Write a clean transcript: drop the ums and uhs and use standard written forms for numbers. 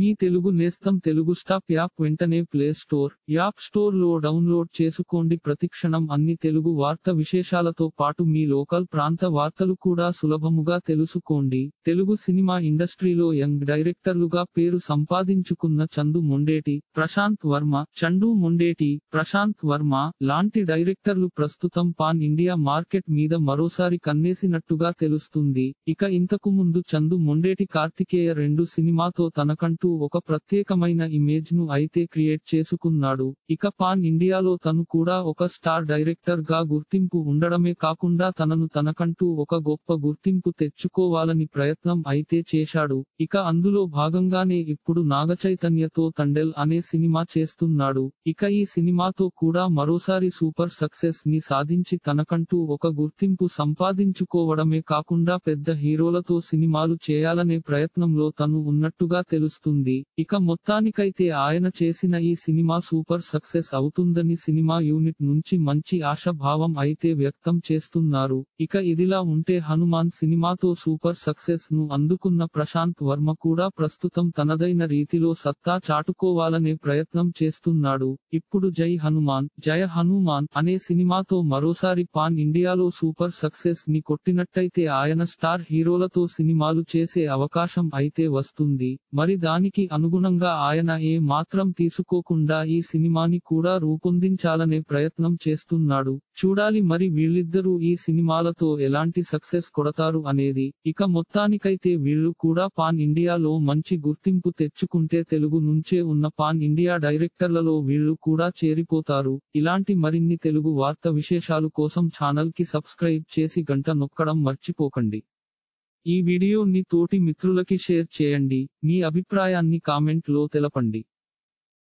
మీ తెలుగు నేస్తం తెలుగు స్టాప్ యాప్ వెంటనే ప్లే స్టోర్, యాప్ స్టోర్ లో డౌన్లోడ్ చేసుకోండి. ప్రతిక్షణం అన్ని తెలుగు వార్త విశేషాలతో పాటు మీ లోకల్ ప్రాంత వార్తలు కూడా సులభముగా తెలుసుకోండి. తెలుగు సినిమా ఇండస్ట్రీలో యంగ్ డైరెక్టర్లుగా పేరు సంపాదించుకున్న చందు మొండేటి, ప్రశాంత్ వర్మ, చండు మొండేటి, ప్రశాంత్ వర్మ లాంటి డైరెక్టర్లు ప్రస్తుతం పాన్ ఇండియా మార్కెట్ మీద మరోసారి కన్నేసినట్టుగా తెలుస్తుంది. ఇక ఇంతకు ముందు చందు మొండేటి కార్తికేయ 2 సినిమాతో తనకంటూ ఒక ప్రత్యేకమైన ఇమేజ్ ను అయితే క్రియేట్ చేసుకున్నాడు. ఇక పాన్ ఇండియాలో తను కూడా ఒక స్టార్ డైరెక్టర్ గా గుర్తింపు ఉండడమే కాకుండా తనకంటూ ఒక గొప్ప గుర్తింపు తెచ్చుకోవాలని ప్రయత్నం అయితే చేశాడు. ఇక అందులో భాగంగానే ఇప్పుడు నాగచైతన్యతో తండెల్ అనే సినిమా చేస్తున్నాడు. ఇక ఈ సినిమాతో కూడా మరోసారి సూపర్ సక్సెస్ ని సాధించి తనకంటూ ఒక గుర్తింపు సంపాదించుకోవడమే కాకుండా పెద్ద హీరోలతో సినిమాలు చేయాలనే ప్రయత్నంలో తను ఉన్నట్టుగా తెలుస్తుంది. ఇక మొత్తానికైతే ఆయన చేసిన ఈ సినిమా సూపర్ సక్సెస్ అవుతుందని సినిమా యూనిట్ నుంచి మంచి ఆశాభావం అయితే వ్యక్తం చేస్తున్నారు. ఇక ఇదిలా ఉంటే హనుమాన్ సినిమాతో సూపర్ సక్సెస్ ను అందుకున్న ప్రశాంత్ వర్మ కూడా ప్రస్తుతం తనదైన రీతిలో సత్తా చాటుకోవాలనే ప్రయత్నం చేస్తున్నాడు. ఇప్పుడు జై హనుమాన్ జయ హనుమాన్ అనే సినిమాతో మరోసారి పాన్ ఇండియాలో సూపర్ సక్సెస్ ని కొట్టినట్టయితే ఆయన స్టార్ హీరోలతో సినిమాలు చేసే అవకాశం అయితే వస్తుంది. మరి దానికి అనుగుణంగా ఆయన ఏ మాత్రం తీసుకోకుండా ఈ సినిమాని కూడా రూపొందించాలనే ప్రయత్నం చేస్తున్నాడు. చూడాలి మరి వీళ్ళిద్దరూ ఈ సినిమాలతో ఎలాంటి సక్సెస్ కొడతారు అనేది. ఇక మొత్తానికైతే వీళ్ళు కూడా పాన్ ఇండియాలో మంచి గుర్తింపు తెచ్చుకుంటే తెలుగు నుంచే ఉన్న పాన్ ఇండియా డైరెక్టర్లలో వీళ్ళు కూడా చేరిపోతారు. ఇలాంటి మరిన్ని తెలుగు వార్త విశేషాలు కోసం ఛానల్ కి సబ్స్క్రైబ్ చేసి గంట నొక్కడం మర్చిపోకండి. ఈ వీడియోని తోటి మిత్రులకి షేర్ చేయండి. మీ అభిప్రాయాన్ని కామెంట్ లో తెలపండి.